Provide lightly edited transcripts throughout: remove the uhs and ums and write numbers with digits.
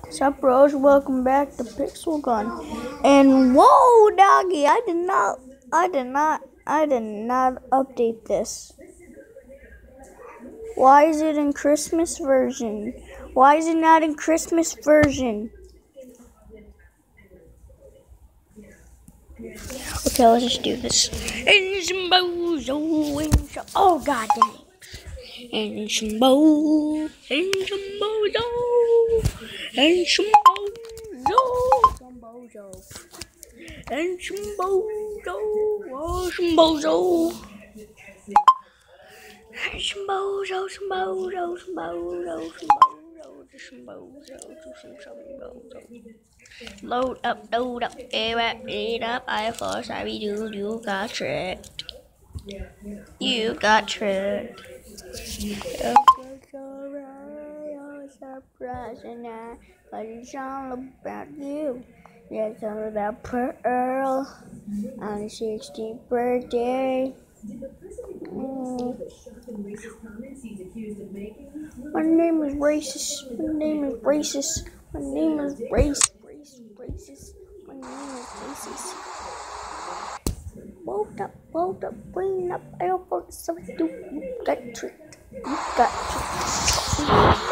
Sup bros, welcome back to Pixel Gun. And whoa doggy, I did not update this. Why is it in Christmas version? Why is it not in Christmas version? Okay, let's just do this. Oh god dang. And some bozo, and some bozo, and some bozo, and some bozo, oh some bozo, and some bozo, some bozo, some bozo, some bozo. Load up, it up, I thought sorry dude, you got tricked. You got tricked. Surprise and but it's all about you. It's all about Pearl on his 16th birthday. My name is racist. My name is racist. My name is racist. My name is racist. Woke up, clean up. I don't want something to do. You got tricked. You got tricked.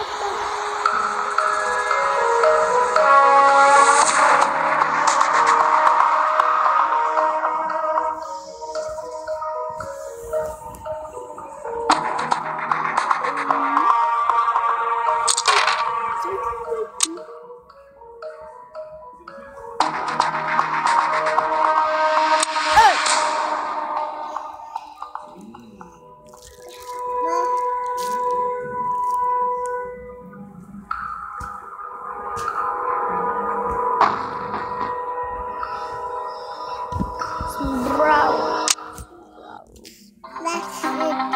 Bro. That's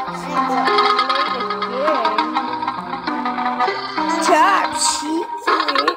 it. Top secret.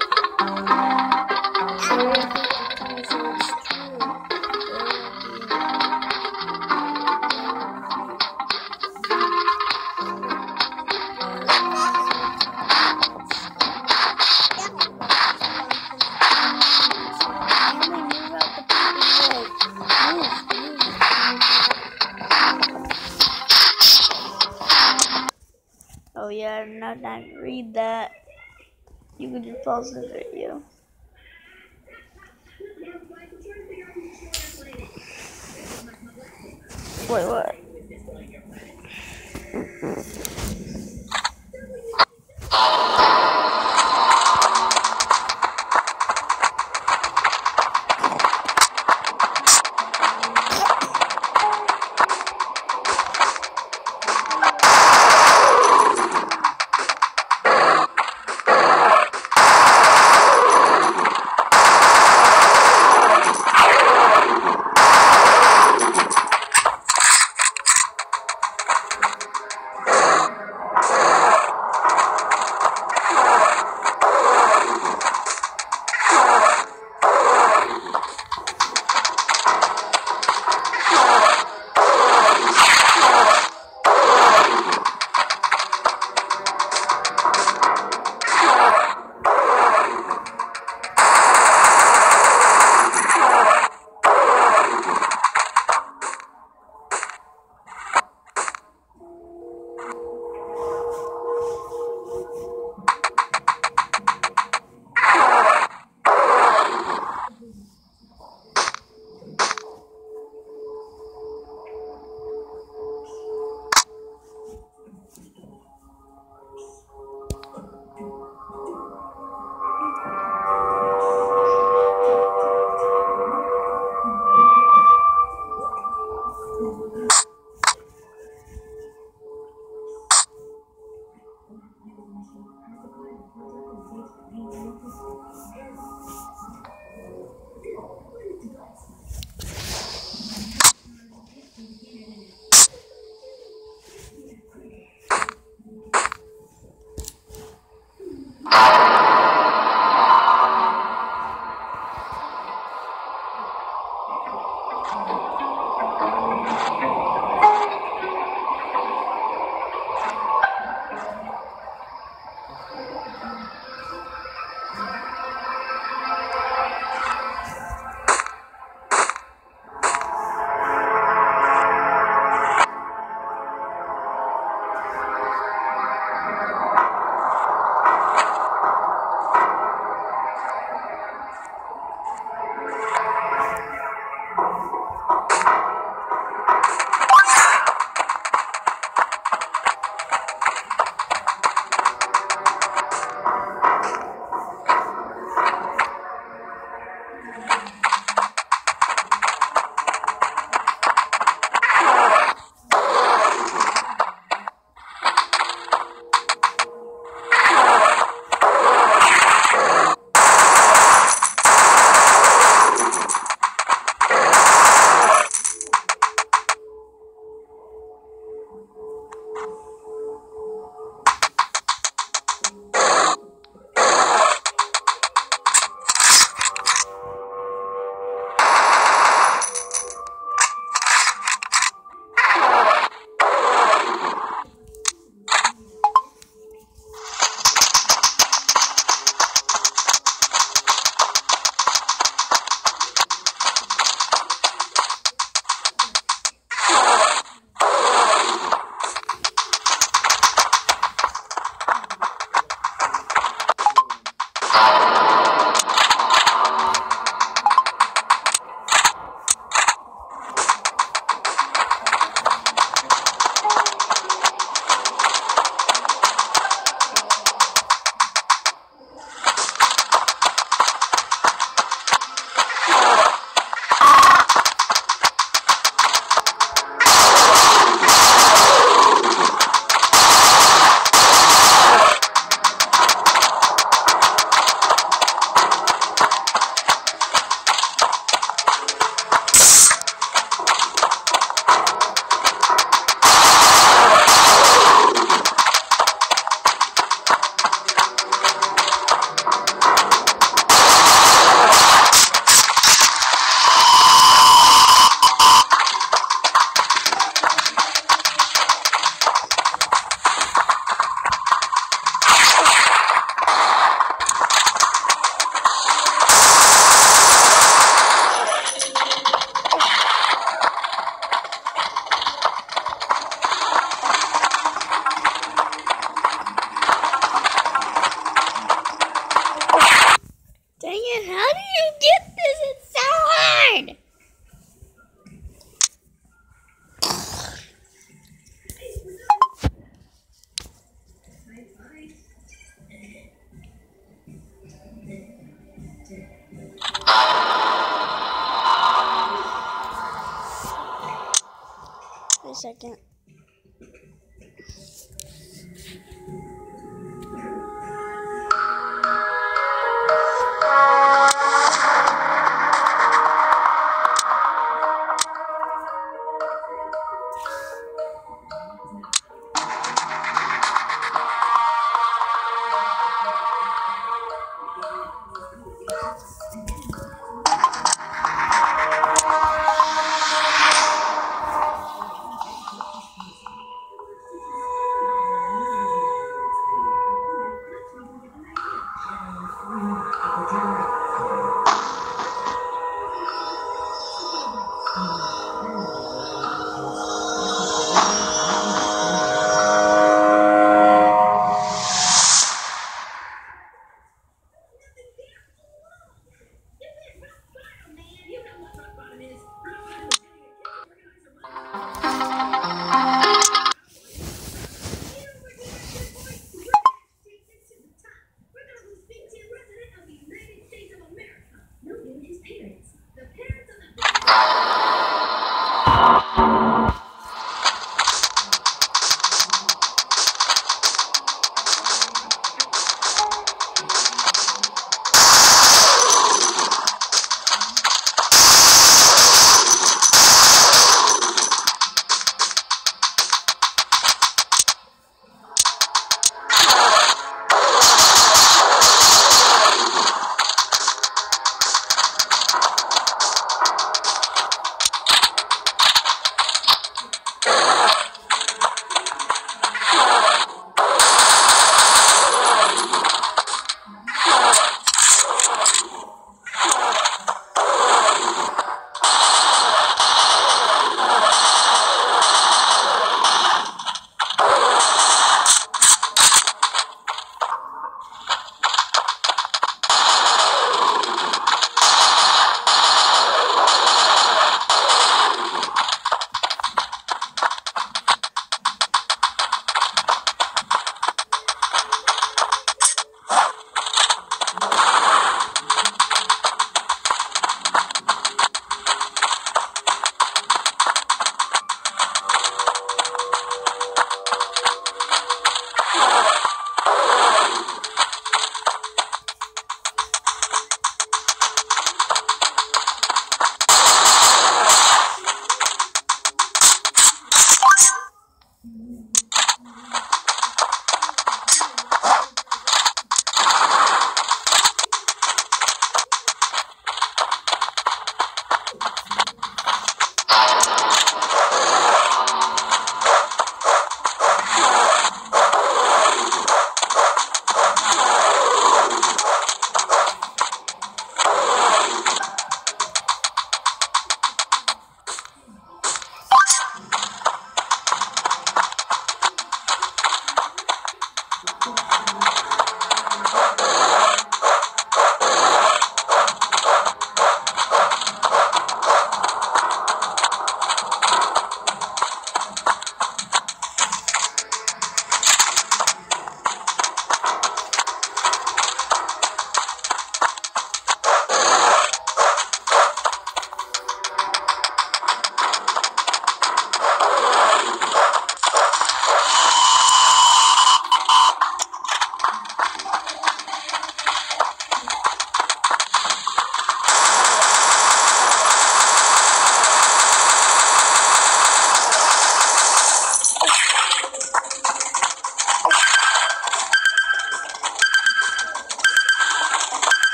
Oh yeah, I'm not gonna read that. You can just pause the video. Wait, what? Wait a second.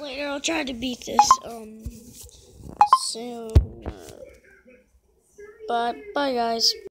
later. I'll try to beat this soon. But bye guys.